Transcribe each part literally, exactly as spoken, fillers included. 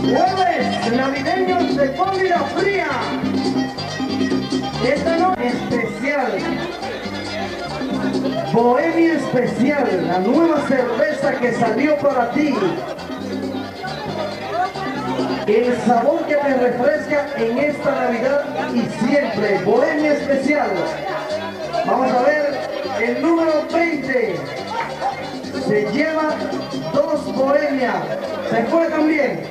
Jueves navideños de comida fría. Esta noche especial. Bohemia Especial, la nueva cerveza que salió para ti. El sabor que te refresca en esta Navidad y siempre. Bohemia Especial. Vamos a ver el número veinte. Se lleva dos Bohemia. Se fue también.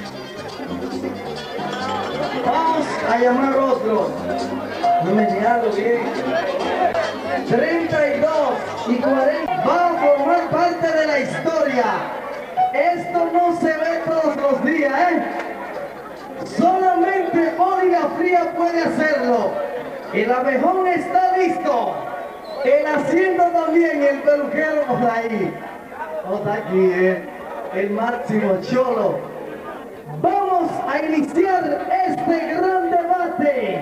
Vamos a llamar otro. No me niego bien. treinta y dos y cuarenta van a formar parte de la historia. Esto no se ve todos los días, ¿eh? Solamente Bohemia Fría puede hacerlo. El abejón está listo. El asiento también, el peluquero por ahí. Está aquí, ¿eh? El máximo cholo. Vamos a iniciar este gran debate.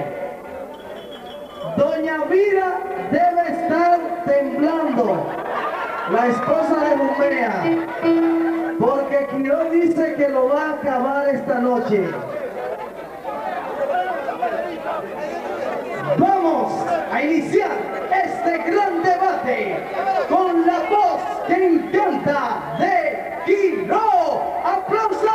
Doña Vida debe estar temblando, la esposa de Bumea, porque Quirón dice que lo va a acabar esta noche. Vamos a iniciar este gran debate con la voz que encanta de Quirón. ¡Aplauso!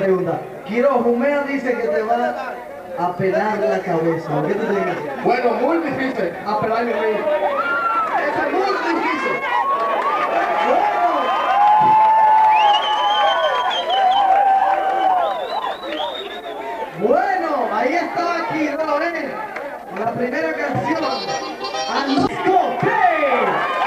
pregunta. Quiero, Jumea dice que te va a pelar la cabeza. ¿Qué te dices? Bueno, muy difícil apelarme a mí. Eso es muy difícil. Bueno, ahí está Quiro, ¿eh? La primera canción. Anisco Play.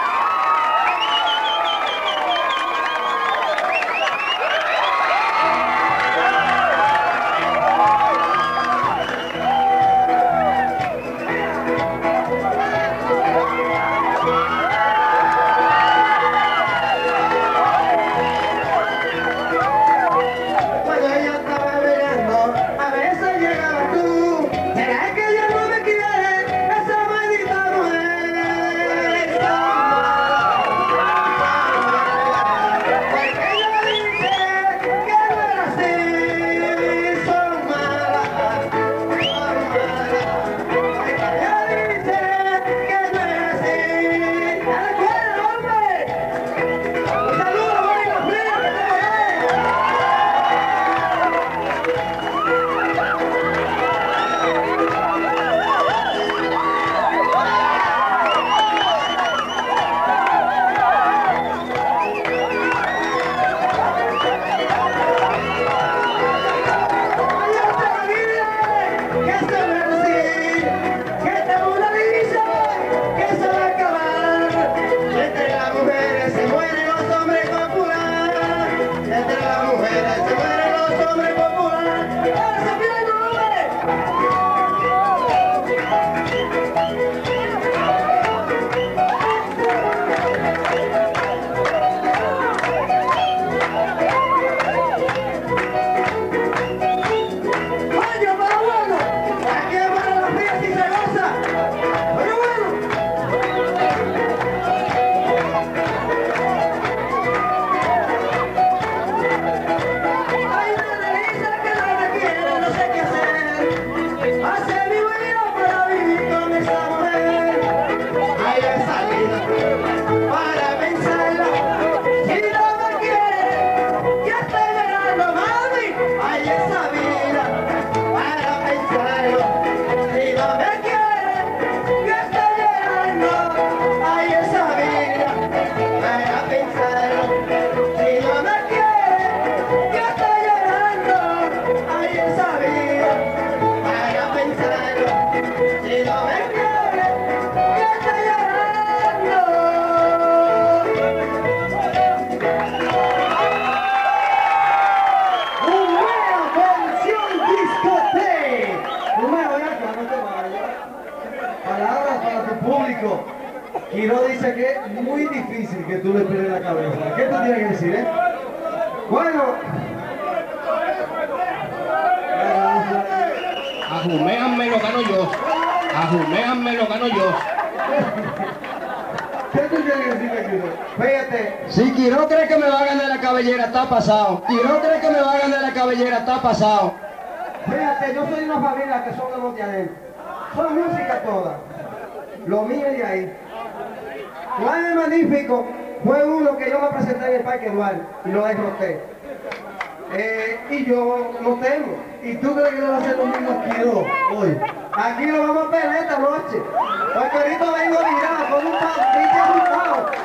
Quiro dice que es muy difícil que tú le peles la cabeza. ¿Qué tú tienes que decir, eh? Bueno. A Jumea me lo gano yo. A Jumea me lo gano yo. ¿Qué tú tienes que decir, Quiro? Fíjate. Si Quiro cree que me va a ganar la cabellera, está pasado. Quiro cree que me va a ganar la cabellera, está pasado. Fíjate, yo soy de una familia que son de los de adentro. Son música toda. Lo mío de ahí. Juan el Magnífico fue uno que yo me presenté en el Parque Duarte y lo derroté. Eh, y yo lo tengo. ¿Y tú crees que le va a hacer lo mismo a Quiro hoy? Aquí lo vamos a pelear esta noche. Porque ahorita vengo virado con un pinche resultado.